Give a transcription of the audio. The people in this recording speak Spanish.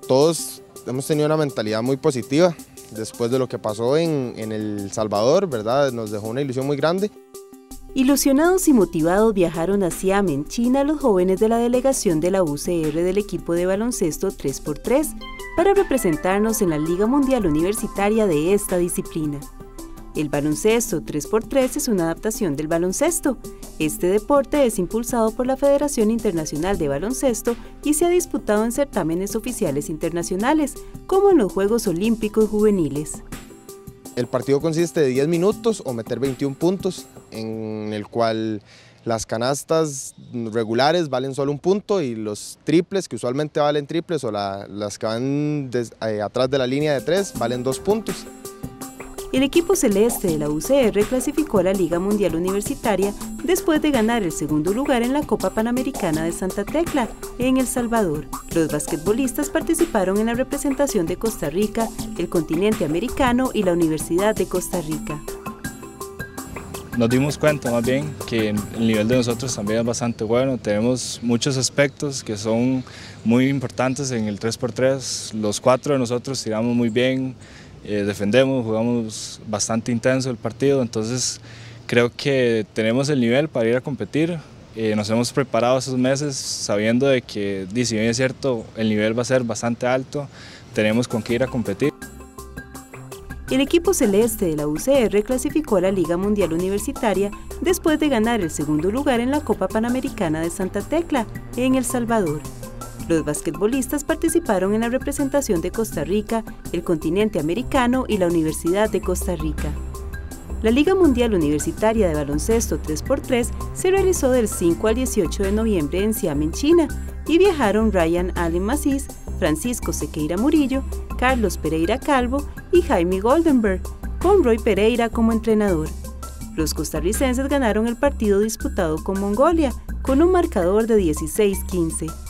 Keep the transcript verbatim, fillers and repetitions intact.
todos hemos tenido una mentalidad muy positiva después de lo que pasó en, en El Salvador, ¿verdad? Nos dejó una ilusión muy grande. Ilusionados y motivados viajaron a Xiamen, en China, los jóvenes de la delegación de la U C R del equipo de baloncesto tres por tres para representarnos en la Liga Mundial Universitaria de esta disciplina. El baloncesto tres por tres es una adaptación del baloncesto. Este deporte es impulsado por la Federación Internacional de Baloncesto y se ha disputado en certámenes oficiales internacionales, como en los Juegos Olímpicos Juveniles. El partido consiste de diez minutos o meter veintiún puntos, en el cual las canastas regulares valen solo un punto y los triples, que usualmente valen triples, o la, las que van des, eh, atrás de la línea de tres, valen dos puntos. El equipo celeste de la U C R clasificó a la Liga Mundial Universitaria después de ganar el segundo lugar en la Copa Panamericana de Santa Tecla, en El Salvador. Los basquetbolistas participaron en la representación de Costa Rica, el continente americano y la Universidad de Costa Rica. Nos dimos cuenta más bien que el nivel de nosotros también es bastante bueno. Tenemos muchos aspectos que son muy importantes en el tres por tres. Los cuatro de nosotros tiramos muy bien, eh, defendemos, jugamos bastante intenso el partido, entonces creo que tenemos el nivel para ir a competir. Eh, nos hemos preparado esos meses sabiendo de que, si bien es cierto, el nivel va a ser bastante alto, tenemos con qué ir a competir. El equipo celeste de la U C R clasificó a la Liga Mundial Universitaria después de ganar el segundo lugar en la Copa Panamericana de Santa Tecla, en El Salvador. Los basquetbolistas participaron en la representación de Costa Rica, el continente americano y la Universidad de Costa Rica. La Liga Mundial Universitaria de Baloncesto tres por tres se realizó del cinco al dieciocho de noviembre en Xiamen, China, y viajaron Ryan Allen Macís, Francisco Sequeira Murillo, Carlos Pereira Calvo y Jaime Goldenberg, con Roy Pereira como entrenador. Los costarricenses ganaron el partido disputado con Mongolia, con un marcador de dieciséis a quince.